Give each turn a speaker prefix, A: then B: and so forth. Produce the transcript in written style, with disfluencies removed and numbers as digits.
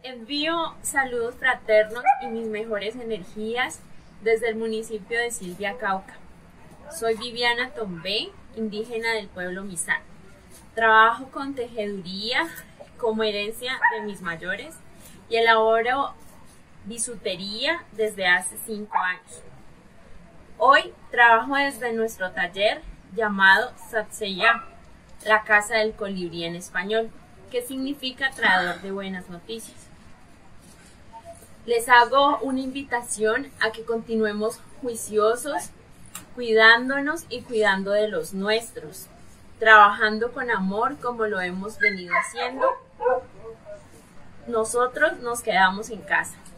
A: Envío saludos fraternos y mis mejores energías desde el municipio de Silvia, Cauca. Soy Viviana Tombé, indígena del pueblo Misán. Trabajo con tejeduría como herencia de mis mayores y elaboro bisutería desde hace 5 años. Hoy trabajo desde nuestro taller llamado Satseya, la casa del colibrí en español, que significa traidor de buenas noticias. Les hago una invitación a que continuemos juiciosos, cuidándonos y cuidando de los nuestros, trabajando con amor como lo hemos venido haciendo. Nosotros nos quedamos en casa.